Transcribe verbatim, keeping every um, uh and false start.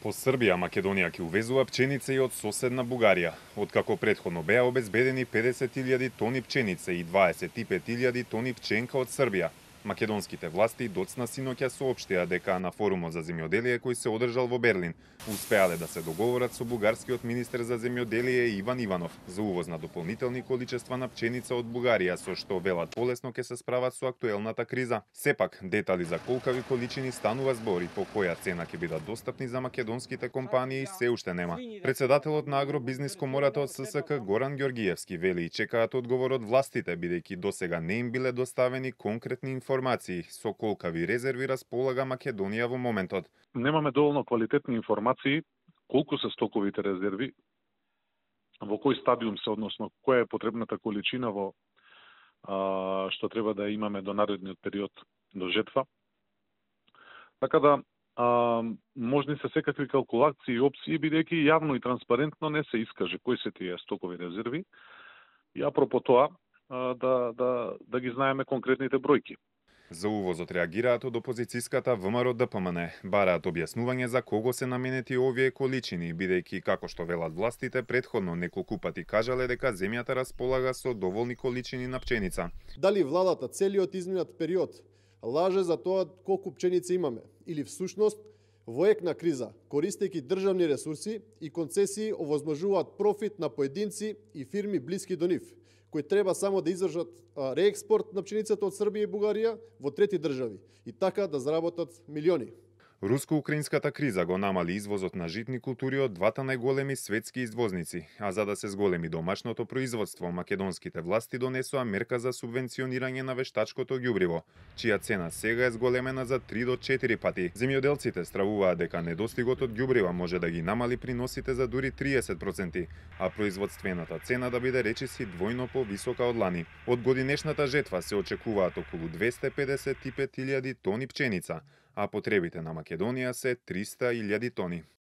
По Србија, Македонија ќе увезува пченица и од соседна Бугарија. Откако претходно беа обезбедени педесет илјади тони пченица и дваесет и пет илјади тони пченка од Србија, македонските власти доцна синоќа соопштија дека на форумот за земјоделие кој се одржал во Берлин, успеале да се договорат со бугарскиот министер за земјоделие Иван Иванов за увоз на дополнителни количества на пченица од Бугарија, со што велат полесно ќе се справат со актуелната криза. Сепак, детали за колкави количини станува збор и по која цена ќе бидат достапни за македонските компании се уште нема. Председателот на Агробизнис комората од ССК Горан Ѓоргиевски вели и чекаат одговор од властите, бидејќи досега не им биле доставени конкретни информации со колкави резерви располага Македонија во моментот. Немаме доволно квалитетни информации колку се стоковите резерви, во кој стадиум се, односно која е потребната количина во а, што треба да имаме до наредниот период до жетва. Така да а, можни се секакви калкулации и опции, бидејќи јавно и транспарентно не се искаже кои се тие стокови резерви и апропо тоа а, да, да, да ги знаеме конкретните бројки. За увозот реагираат од опозицијската ВМРО Д П М Н, бараат објаснување за кого се наменети овие количини, бидејќи, како што велат властите, предходно неколку пати кажале дека земјата располага со доволни количини на пченица. Дали владата целиот изминат период лаже за тоа колку пченица имаме, или всушност во ек на криза, користејќи државни ресурси и концесии, овозможуваат профит на поединци и фирми блиски до нив, кои треба само да извршат реекспорт на пченицата од Србија и Бугарија во трети држави и така да заработат милиони. Руско-украинската криза го намали извозот на житни култури од двата најголеми светски извозници, а за да се зголеми домашното производство, македонските власти донесоа мерка за субвенционирање на вештачкото ѓубриво, чија цена сега е зголемена за три до четири пати. Земјоделците стравуваат дека недостигот од ѓубрива може да ги намали приносите за дури триесет проценти, а производствената цена да биде речиси двојно повисока од лани. Од годинешната жетва се очекуваат околу двесте педесет и пет илјади тони пченица, а потребите на Македонија се триста илјади тони.